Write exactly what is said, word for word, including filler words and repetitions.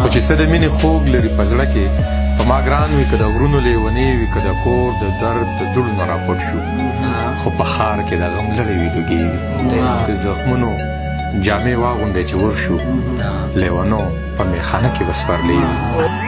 خو چې څه د مینې خوږ لري په زړه کې په ما ګران وي که د غرونو لیونې وي که د کور د درد د دوړو نه راپټ شو خو په ښار کې د غم لړې وي لوګې وي د زخمونو جامې واغوندی چې ورشو لیونو په میخانه کې به سپرلې وي